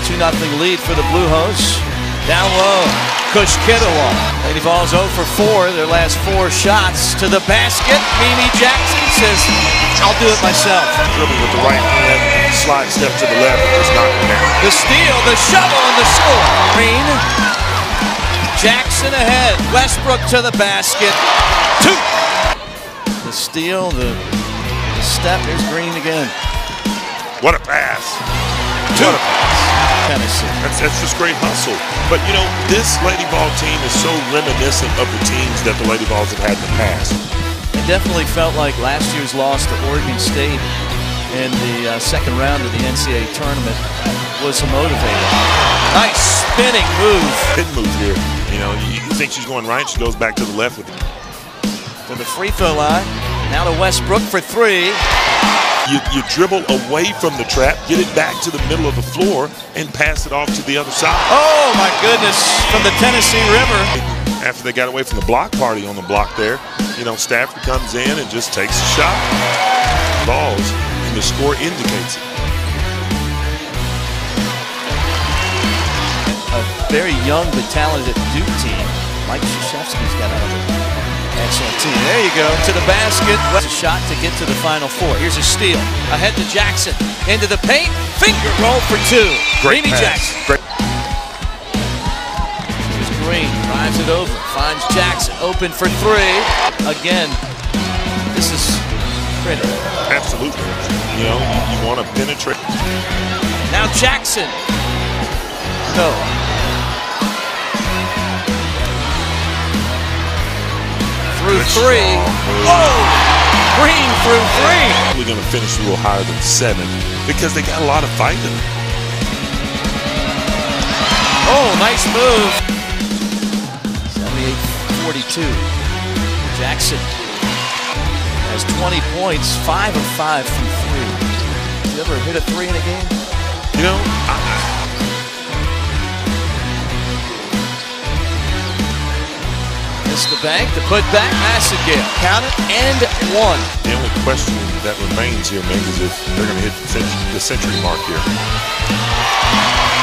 2-0 lead for the Blue Hose. Down low, Kushkitowal. Lady Vols 0 for 4, their last 4 shots to the basket. Mimi Jackson says, I'll do it myself. Dribble with the right hand, slide step to the left, and just knock it down. The steal, the shovel, and the score. Green, Jackson ahead. Westbrook to the basket. 2. The steal, the step. Here's Green again. What a pass. 2. What a pass. Tennessee. That's just great hustle. But, you know, this Lady Vol team is so reminiscent of the teams that the Lady Vols have had in the past. It definitely felt like last year's loss to Oregon State in the second round of the NCAA tournament was a motivator. Nice spinning move. Spin move here. You know, you think she's going right, she goes back to the left with it. To the free throw line. Now to Westbrook for 3. You dribble away from the trap, get it back to the middle of the floor, and pass it off to the other side. Oh, my goodness, from the Tennessee River. After they got away from the block party on the block there, you know, Stafford comes in and just takes a shot. Balls, and the score indicates it. A very young but talented Duke team. Mike Krzyzewski's got a excellent team. There you go, to the basket. A shot to get to the Final Four. Here's a steal. Ahead to Jackson. Into the paint. Finger roll for 2. Great Mimi pass. Jackson. Great. Here's Green. Drives it over. Finds Jackson. Open for 3. Again, this is pretty. Absolutely. You know, you want to penetrate. Now Jackson. No. Through 3. Oh! Green through 3. Probably going to finish a little higher than 7 because they got a lot of fight in them. Oh, nice move. 78-42. Jackson has 20 points, 5 of 5 from 3. You ever hit a 3 in a game? You know, Missed the bank, the putback, Massengale. Count it, and 1. the only question that remains here, Meg, is if they're going to hit the century mark here.